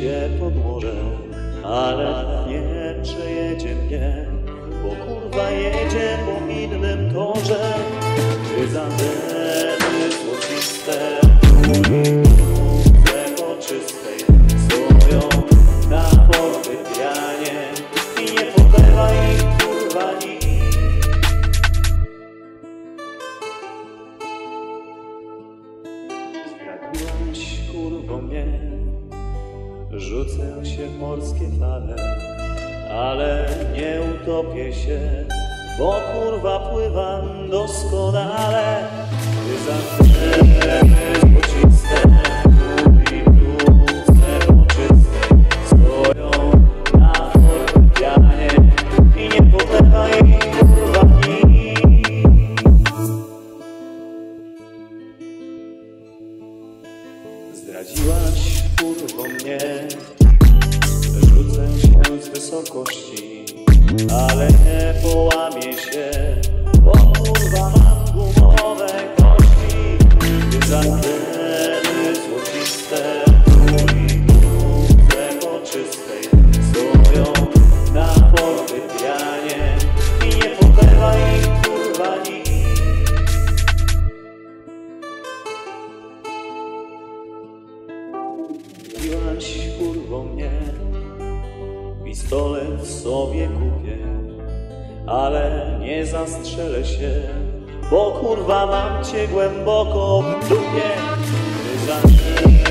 się podłoże, ale nie przejedzie mnie, bo kurwa jedzie po innym torze. Ty za anteny złociste, czystej stoją na fortepianie i nie podlewa ich kurwa nikt. Zdradziłaś kurwo mnie, rzucę się w morskie fale, ale nie utopię się, bo kurwa pływam doskonale. Ty za anteny złociste, zdradziłaś kurwo mnie, rzucę się z wysokości, ale nie połamię się, bo kurwa mam gumowe kości. Ty za anteny złociste, czystej stoją na fortepianie i nie podlewa ich kurwa nikt. Zdradziłaś kurwo mnie, pistolet sobie kupię, ale nie zastrzelę się, bo kurwa mam cię głęboko w dupie. Ty za